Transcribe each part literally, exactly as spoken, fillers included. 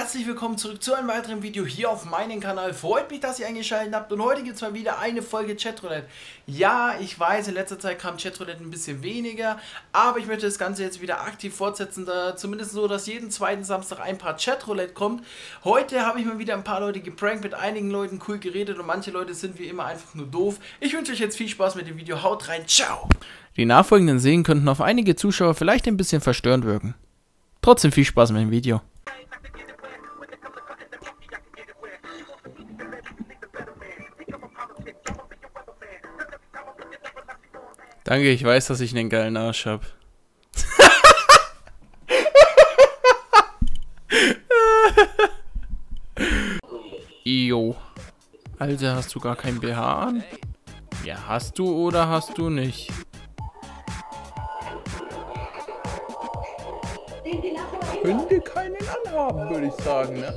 herzlich willkommen zurück zu einem weiteren Video hier auf meinem Kanal. Freut mich, dass ihr eingeschaltet habt und heute gibt es mal wieder eine Folge Chatroulette. Ja, ich weiß, in letzter Zeit kam Chatroulette ein bisschen weniger, aber ich möchte das Ganze jetzt wieder aktiv fortsetzen, da zumindest so, dass jeden zweiten Samstag ein paar Chatroulette kommt. Heute habe ich mal wieder ein paar Leute geprankt, mit einigen Leuten cool geredet und manche Leute sind wie immer einfach nur doof. Ich wünsche euch jetzt viel Spaß mit dem Video, haut rein, ciao! Die nachfolgenden Szenen könnten auf einige Zuschauer vielleicht ein bisschen verstörend wirken. Trotzdem viel Spaß mit dem Video. Danke, ich weiß, dass ich einen geilen Arsch hab. Jo. Alter, hast du gar kein B H an? Ja, hast du oder hast du nicht? Könnte keinen anhaben, würde ich sagen, ne?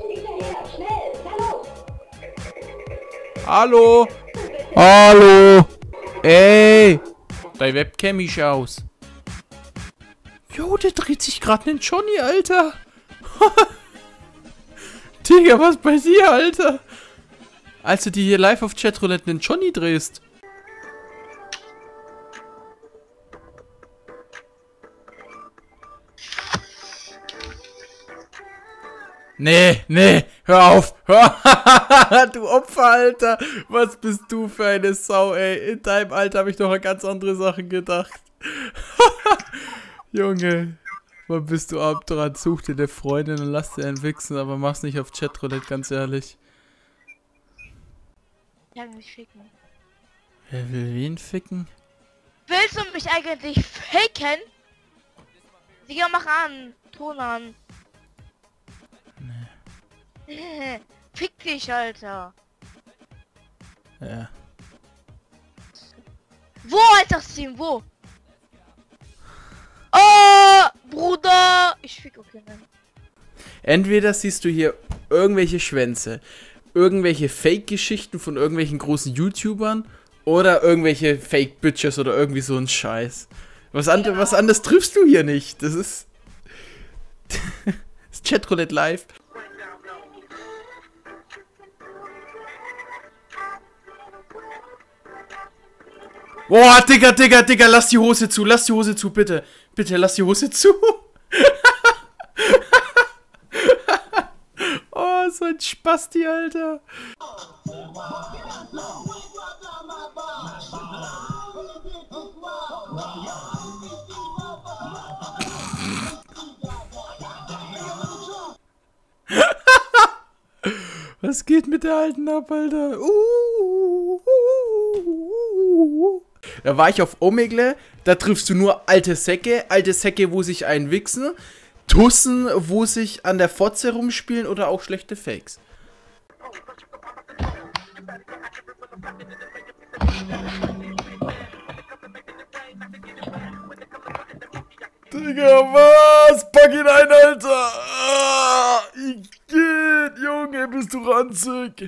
Hallo? Hallo? Ey! Dein Webcam ist aus. Jo, der dreht sich gerade einen Johnny, Alter. Digga, was bei dir, Alter? Als du dir hier live auf Chatroulette einen Johnny drehst. Nee, nee, hör auf, hör. Du Opfer, Alter. Was bist du für eine Sau, ey. In deinem Alter habe ich doch an ganz andere Sachen gedacht. Junge, wann bist du ab dran? Such dir eine Freundin und lass dir einen wichsen, aber mach's nicht auf Chatroulette, ganz ehrlich. Ja, mich ficken. Wer will wen ficken? Willst du mich eigentlich faken? Digga, mach an. Ton an. Nee. Fick dich, Alter. Ja. Wo, Alter, Steam, wo? Oh, Bruder. Ich fick, okay, nein. Entweder siehst du hier irgendwelche Schwänze, irgendwelche Fake-Geschichten von irgendwelchen großen YouTubern oder irgendwelche Fake-Bitches oder irgendwie so ein Scheiß. Was, an ja. was anderes triffst du hier nicht. Das ist... das ist Chatroulette live. Boah, Digga, Digga, Digga, lass die Hose zu, lass die Hose zu, bitte. Bitte, lass die Hose zu. Oh, so ein Spasti, Alter. Was geht mit der Alten ab, Alter? Uh, uh, uh, uh. Da war ich auf Omegle, da triffst du nur alte Säcke, alte Säcke, wo sich einen wichsen, Tussen, wo sich an der Fotze rumspielen oder auch schlechte Fakes. Digga, was? Pack ihn ein, Alter! Ah, ich geht, Junge, bist du ranzig?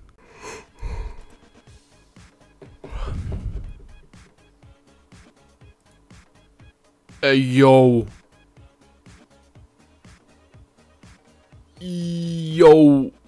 Ey, yo. Yo.